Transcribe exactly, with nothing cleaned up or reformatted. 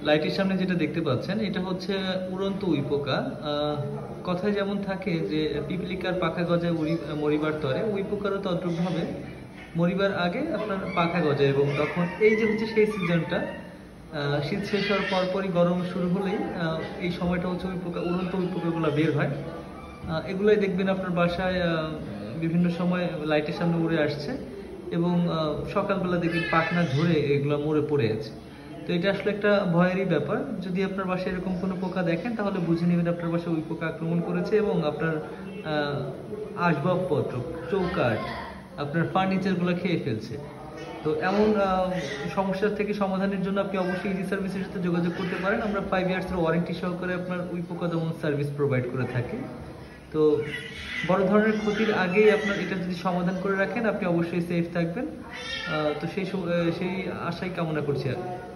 লাইটের সামনে যেটা দেখতে পাচ্ছেন এটা হচ্ছে উড়ন্ত উইপোকা। কথায় যেমন থাকে যে পিপিলিকার পাখা গজায় উড়ি মরিবার তরে, উইপোকারও তদ্রুপ ভাবে মরিবার আগে আপনার পাখা গজায়, এবং তখন এই যে হচ্ছে সেই সিজনটা, শীত শেষ হওয়ার পরপরই গরম শুরু হলেই এই সময়টা হচ্ছে উইপোকা, উড়ন্ত উইপোকাগুলো বের হয়। এগুলোই দেখবেন আপনার বাসায় বিভিন্ন সময় লাইটের সামনে উড়ে আসছে, এবং সকালবেলা দেখবেন পাখনা ঝরে এগুলো মরে পড়ে আছে। তো এটা আসলে একটা ভয়েরই ব্যাপার। যদি আপনার বাসায় এরকম কোনো পোকা দেখেন তাহলে বুঝে নেবেন আপনার বাসায় ওই পোকা আক্রমণ করেছে, এবং আপনার আসবাবপত্র, চৌকাঠ, আপনার ফার্নিচারগুলো খেয়ে ফেলছে। তো এমন সমস্যা থেকে সমাধানের জন্য আপনি অবশ্যই ইজি সার্ভিসের সাথে যোগাযোগ করতে পারেন। আমরা ফাইভ ইয়ার্সের ওয়ারেন্টি সহকারে আপনার ওই পোকা দমন সার্ভিস প্রোভাইড করে থাকি। তো বড় ধরনের ক্ষতির আগেই আপনার এটা যদি সমাধান করে রাখেন আপনি অবশ্যই সেফ থাকবেন। তো সেই সেই আশাই কামনা করছি আর